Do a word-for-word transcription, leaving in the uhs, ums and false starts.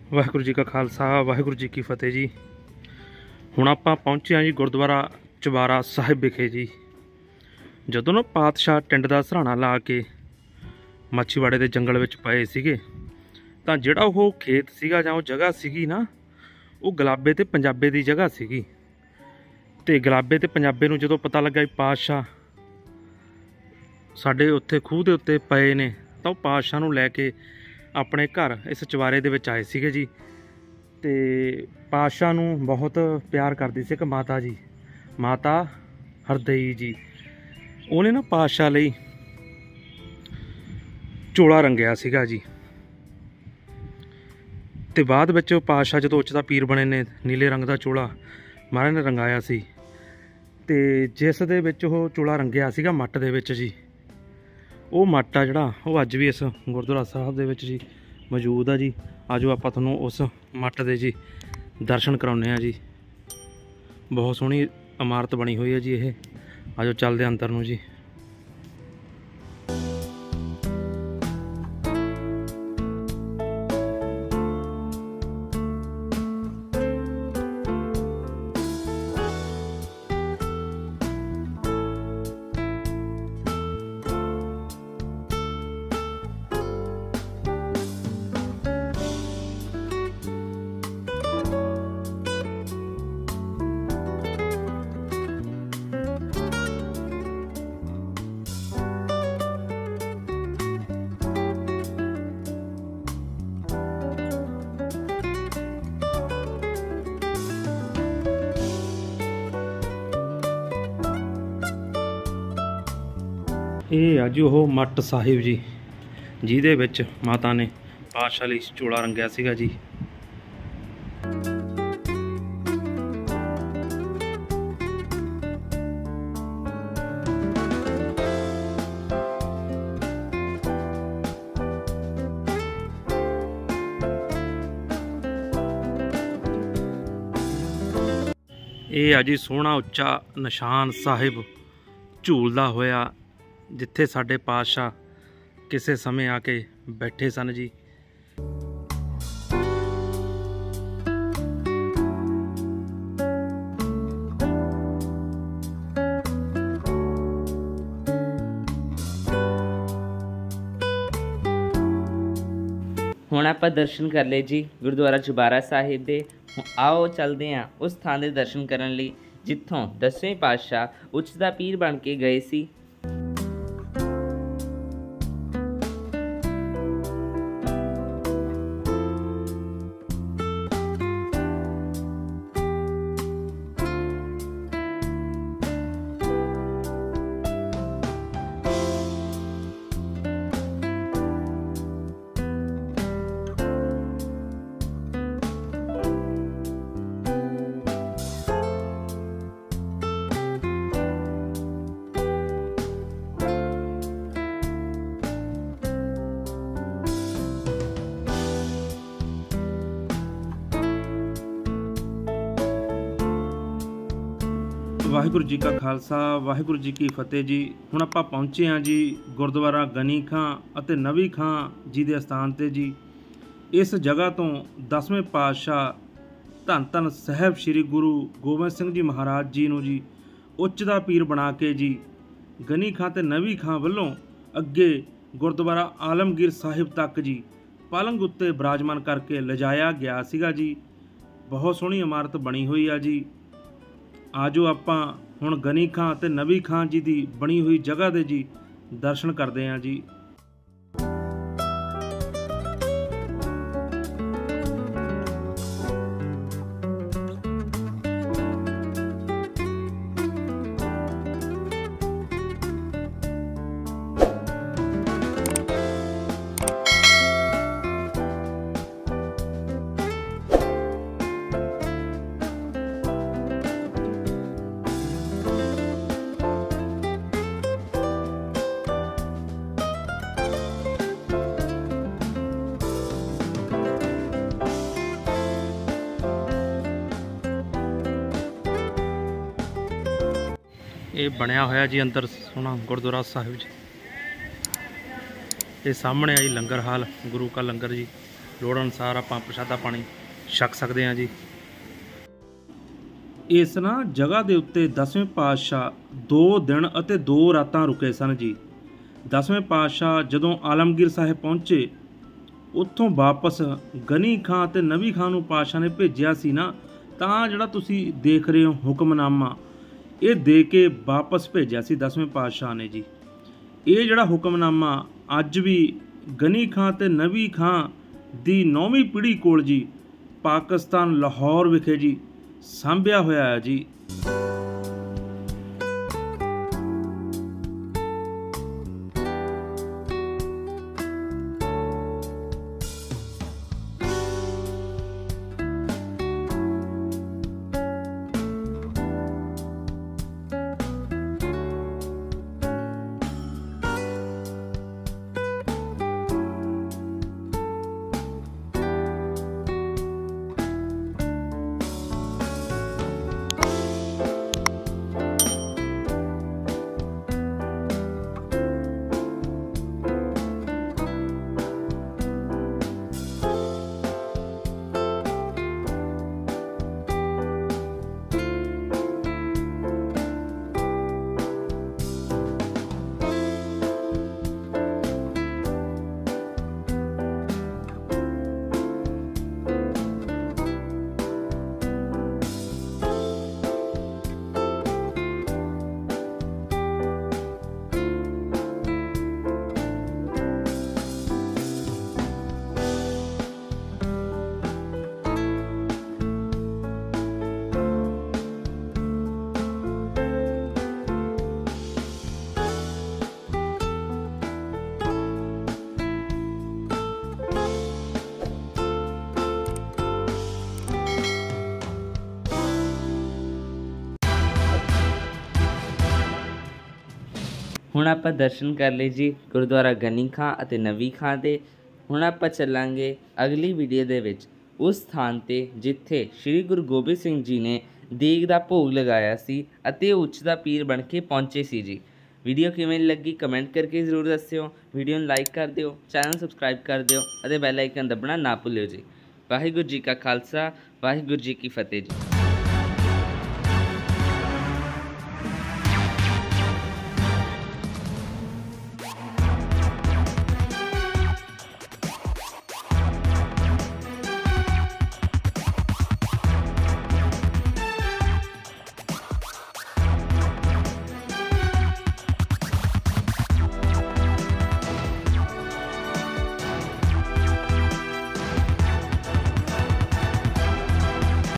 वाहिगुरू जी का खालसा वाहिगुरू जी की फतेह जी। हुण आपां पहुंचे हाँ जी गुरुद्वारा चबारा साहिब विखे जी। जदों ना पातशाह टिंड दा सराहना ला के माछीवाड़े दे जंगल विच पए सीगे तां जिहड़ा ओह खेत सीगा जां ओह जगह सीगी ना ओह गुलाबे ते पंजाबे दी जगह सीगी। ते गुलाबे ते पंजाबे नूं जदों पता लगा पातशाह साडे उत्थे खूह दे उत्ते पए ने तां ओह पातशाह नूं लैके अपने घर इस चबारे दे विच आए सीगे जी। ते पातशाह नूं बहुत प्यार करदी सी इक माता जी, माता हरदई जी। उहने ना पातशाह लई चोला रंगिया सीगा जी। ते बाद विच पातशाह जदों उच दा पीर बने ने नीले रंग दा चोला महाराज ने रंगाया सी। ते जिस दे विच ओह चोला रंगिया सीगा मट्ट दे विच जी, ਉਹ ਮੱਟ ਆ ਜਿਹੜਾ ਉਹ ਅੱਜ ਵੀ ਇਸ ਗੁਰਦੁਆਰਾ ਸਾਹਿਬ ਦੇ ਵਿੱਚ ਜੀ ਮੌਜੂਦ ਆ ਜੀ। ਆਜੋ ਆਪਾਂ ਤੁਹਾਨੂੰ ਉਸ ਮੱਟ ਦੇ ਜੀ ਦਰਸ਼ਨ ਕਰਾਉਂਦੇ ਆ ਜੀ। ਬਹੁਤ ਸੋਹਣੀ ਇਮਾਰਤ ਬਣੀ ਹੋਈ ਹੈ ਜੀ ਇਹ। ਆਜੋ ਚੱਲਦੇ ਅੰਦਰ ਨੂੰ ਜੀ। ਇਹ ਅੱਜ ਉਹ ਮੱਟ ਸਾਹਿਬ ਜੀ ਜਿਹਦੇ ਵਿੱਚ ਮਾਤਾ ਨੇ ਪਾਤਸ਼ਾਹ ਲਈ ਚੋਲਾ ਰੰਗਿਆ ਸੀਗਾ ਜੀ। ਇਹ ਅੱਜ ਸੋਹਣਾ ਉੱਚਾ ਨਿਸ਼ਾਨ ਸਾਹਿਬ ਝੂਲਦਾ ਹੋਇਆ जिथे साडे पातशाह किसी समय आके बैठे सन जी। हुण आपां दर्शन कर ले जी गुरुद्वारा चबारा साहिब दे। आओ चलते हैं उस थां दे दर्शन करन लई जिथों दसवें पातशाह उच दा पीर बन के गए सी। वाहिगुरू जी का खालसा वाहिगुरू जी की फतेह जी। हुण आपां पहुंचे हाँ जी गुरुद्वारा गनी खां अते नवी खां जी दे अस्थान ते जी। इस जगह तो दसवें पातशाह धन धन साहिब श्री गुरु गोबिंद सिंह जी महाराज जी नूं जी उच्च दा पीर बना के जी गनी खां ते नवी खां वल्लों अगे गुरुद्वारा आलमगीर साहिब तक जी पलंग उत्ते विराजमान करके लिजाया गया सीगा जी। बहुत सोहनी इमारत बनी हुई आ जी। आजो आपां हुण गनी खां ते नवी खां जी दी बनी हुई जगह दे जी दर्शन करते हैं जी। ये बनया होया जी अंदर सोहना गुरुद्वारा साहिब जी। ये सामने आई लंगर हाल गुरु का लंगर जी। ਲੋੜ ਅਨੁਸਾਰ ਆਪਾਂ ਪ੍ਰਸ਼ਾਦਾ ਪਾਣੀ ਛਕ ਸਕਦੇ ਹਾਂ ਜੀ। ਇਸ ਨਾ ਜਗ੍ਹਾ ਦੇ ਉੱਤੇ ਦਸਵੇਂ ਪਾਤਸ਼ਾਹ ਦੋ ਦਿਨ ਅਤੇ ਦੋ ਰਾਤਾਂ ਰੁਕੇ ਸਨ ਜੀ। ਦਸਵੇਂ ਪਾਤਸ਼ਾਹ ਜਦੋਂ ਆਲਮਗੀਰ ਸਾਹਿਬ ਪਹੁੰਚੇ, ਉੱਥੋਂ ਵਾਪਸ ਗਨੀ ਖਾਂ ਅਤੇ ਨਵੀ ਖਾਂ ਨੂੰ ਪਾਤਸ਼ਾਹ ਨੇ ਭੇਜਿਆ ਸੀ ਨਾ, ਤਾਂ ਜਿਹੜਾ ਤੁਸੀਂ ਦੇਖ ਰਹੇ ਹੋ ਹੁਕਮਨਾਮਾ, ਇਹ ਦੇ ਕੇ ਵਾਪਸ ਭੇਜਿਆ ਸੀ ਦਸਵੇਂ ਪਾਤਸ਼ਾਹ ਨੇ ਜੀ। ਇਹ ਜਿਹੜਾ ਹੁਕਮਨਾਮਾ ਅੱਜ ਵੀ ਗਨੀ ਖਾਂ ਅਤੇ ਨਵੀ ਖਾਂ ਦੀ ਨੌਵੀਂ ਪੀੜ੍ਹੀ ਕੋਲ ਜੀ ਪਾਕਿਸਤਾਨ ਲਾਹੌਰ ਵਿਖੇ ਜੀ ਸਾਂਭਿਆ ਹੋਇਆ ਹੈ ਜੀ। ਹੁਣ ਆਪਾਂ ਦਰਸ਼ਨ ਕਰ ਲਏ ਜੀ ਗੁਰਦੁਆਰਾ ਗਨੀ ਖਾਂ ਅਤੇ ਨਵੀ ਖਾਂ ਦੇ। ਹੁਣ ਆਪਾਂ ਚੱਲਾਂਗੇ ਅਗਲੀ ਵੀਡੀਓ ਦੇ ਵਿੱਚ ਉਸ ਸਥਾਨ 'ਤੇ ਜਿੱਥੇ ਸ਼੍ਰੀ ਗੁਰੂ ਗੋਬਿੰਦ ਸਿੰਘ ਜੀ ਨੇ ਦੇਗ ਦਾ ਭੋਗ ਲਗਾਇਆ ਸੀ ਅਤੇ ਉੱਚ ਦਾ ਪੀਰ ਬਣ ਕੇ ਪਹੁੰਚੇ ਸੀ ਜੀ। ਵੀਡੀਓ ਕਿਵੇਂ ਲੱਗੀ ਕਮੈਂਟ ਕਰਕੇ ਜ਼ਰੂਰ ਦੱਸਿਓ। ਵੀਡੀਓ ਨੂੰ ਲਾਈਕ ਕਰ ਦਿਓ, ਚੈਨਲ ਸਬਸਕ੍ਰਾਈਬ ਕਰ ਦਿਓ ਅਤੇ ਬੈਲ ਆਈਕਨ ਦੱਬਣਾ ਨਾ ਭੁੱਲਿਓ ਜੀ। ਵਾਹਿਗੁਰੂ ਜੀ ਕਾ ਖਾਲਸਾ, ਵਾਹਿਗੁਰੂ ਜੀ ਕੀ ਫਤਿਹ ਜੀ।